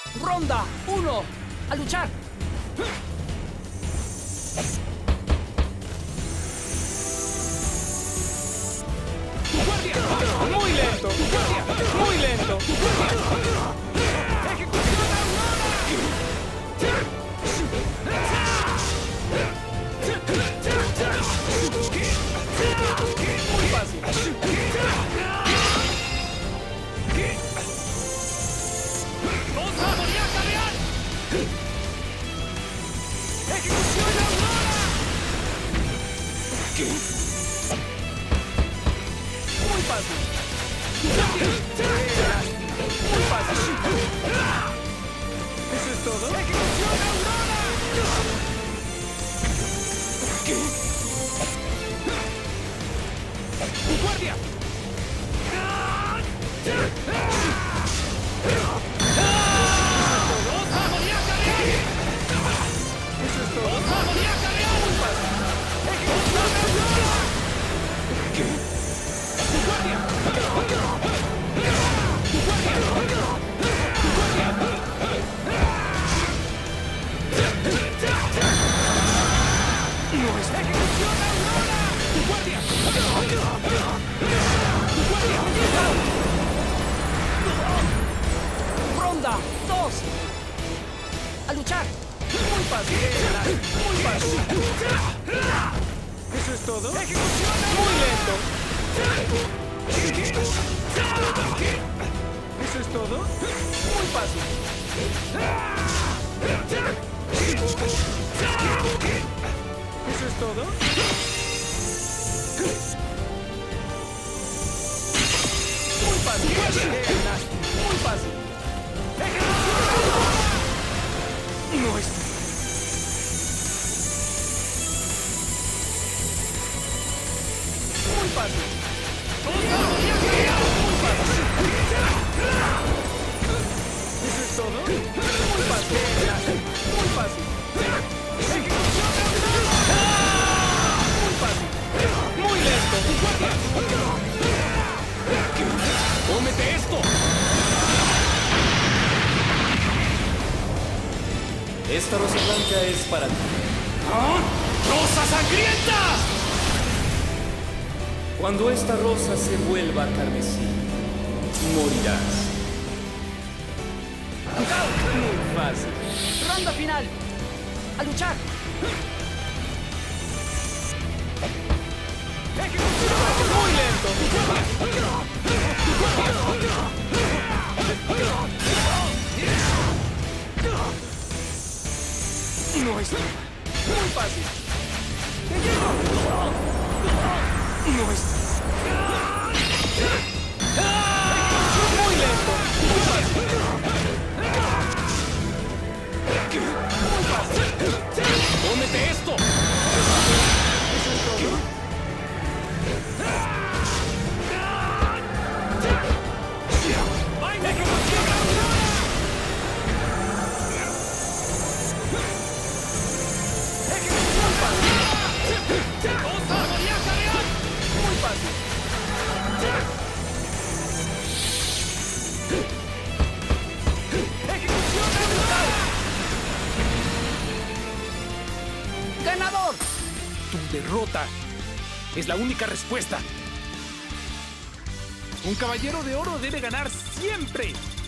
Ronda 1. ¡A luchar! ¡Guardia! ¡Muy lento! ¡Guardia! ¡Muy lento! ¡Ejecución muy fácil! ¡Osa demoníaca real! ¡Ejecución aurora! Muy fácil. Muy fácil. ¿Eso es todo? ¡Ejecución aurora! ¿Qué? ¡Guardia! ¡Osa demoníaca real! ¿Eso es todo? ¡Osa demoníaca real! Muy fácil. ¡Ejecución aurora! ¿Qué? ¡Guardia! ¡No es ejecución aurora! ¡Guardia! ¡Ronda 2! ¡A luchar! Muy fácil. Muy fácil. ¿Eso es todo? ¡Ejecución muy lento! ¿Eso es todo? Muy fácil. ¿Eso es todo? Muy fácil. Muy fácil. No es... Muy fácil. Muy fácil. ¿Eso es todo? Muy fácil. Muy fácil. Muy fácil. Muy lento. ¡Cómete esto! Esta rosa blanca es para ti. ¿Ah? ¡Rosa sangrienta! Cuando esta rosa se vuelva carmesí, morirás. Muy fácil. Ronda final. ¡A luchar! Muy lento. No es muy fácil. No es muy lento. Muy fácil. Muy fácil. ¡Cómete esto! ¿Eso es todo? Muy fácil. Ejecución brutal. ¡Ganador! Tu derrota es la única respuesta. Un caballero de oro debe ganar siempre.